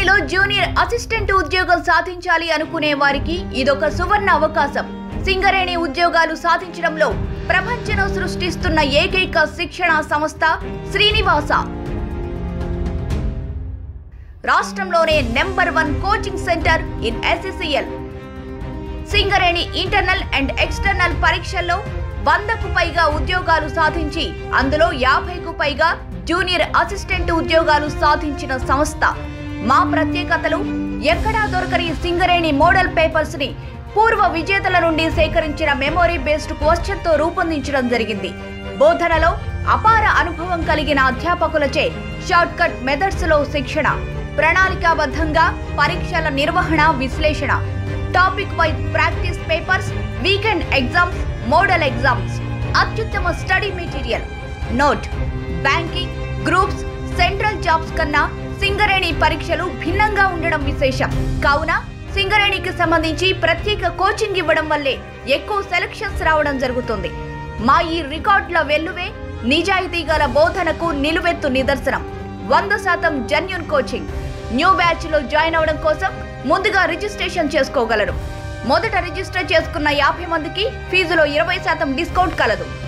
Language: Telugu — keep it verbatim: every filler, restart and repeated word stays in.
సింగరేణిలో జూనియర్ అసిస్టెంట్ ఉద్యోగం సాధించాలి అనుకునే వారికి ఇదొక సువర్ణ అవకాశం. సింగరేణి ఉద్యోగాలు సాధించడంలో ప్రపంచను సృష్టిస్తున్న ఏకైక శిక్షణా సంస్థ శ్రీనివాస. రాష్ట్రంలోనే number one coaching centre in SCCL. Singareni internal and external పరీక్షల్లో వందకు పైగా ఉద్యోగాలు సాధించి అందులో యాభైకు పైగా జూనియర్ అసిస్టెంట్ ఉద్యోగాలు సాధించిన సంస్థ. మా ప్రత్యేకతలు ఎక్కడా దొరకని సింగరేణి మోడల్ పేపర్స్ ని పూర్వ విజేతల నుండి సేకరించిన మెమొరీ బేస్డ్ క్వశ్చన్ తో రూపొందించడం జరిగింది. బోధనలో అపార అనుభవం కలిగిన అధ్యాపకులచే షార్ట్ కట్ మెథడ్స్ లో శిక్షణ, ప్రణాళికాబద్ధంగా పరీక్షల నిర్వహణ, విశ్లేషణ, topic wise practice papers, weekend exams, model exams, అత్యుత్తమ study material. Note: banking, groups, central jobs కన్నా సింగరేణి పరీక్షలు భిన్నంగా ఉండడం విశేషం. కావున సింగరేణికి సంబంధించి ప్రత్యేక కోచింగ్ ఇవ్వడం వల్లే ఎక్కువ సెలక్షన్స్ రావడం జరుగుతుంది. మా ఈ రికార్డుల వెల్లువే నిజాయితీ గల బోధనకు నిలువెత్తు నిదర్శనం. వంద శాతం జెన్యూన్ కోచింగ్. న్యూ బ్యాచ్ లో జాయిన్ అవడం కోసం ముందుగా రిజిస్ట్రేషన్ చేసుకోగలరు. మొదట రిజిస్టర్ చేసుకున్న యాభై మందికి ఫీజులో ఇరవై శాతం డిస్కౌంట్ కలదు.